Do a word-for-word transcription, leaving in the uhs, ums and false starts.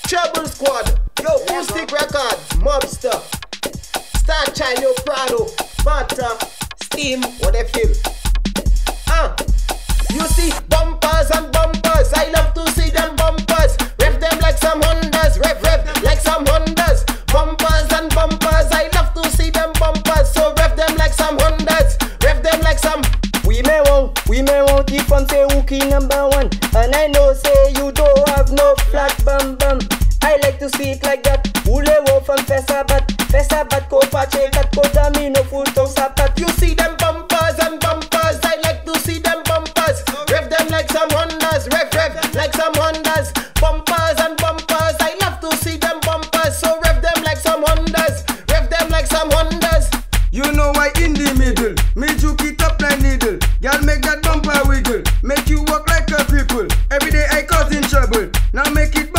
Trouble Squad, yo, Acoustic Records, Mobster, Star Child, yo, Prado, Butter, Steam, what they feel? Ah, uh, you see bumpers and bumpers, I love to see them bumpers. Rev them like some Hondas, rev rev like some Hondas. Bumpers and bumpers, I love to see them bumpers. So rev them like some Hondas, rev them like some. We may want, we may want keep on say Wookie number one. And I know say you don't have no flat bum bum. I like to see it like that. Ule wo from Fesabat, Fesabat ko pache kat ko dami no full to sapat. You see them bumpers and bumpers, I like to see them bumpers. Rev them like some Hondas, rev rev like some Hondas. Bumpers and bumpers, I love to see them bumpers. So rev them like some Hondas, rev them like some Hondas. You know why in the middle, me juke it up like needle. Girl make that bumper wiggle, make you walk like a cripple. Every day I cause in trouble, now make it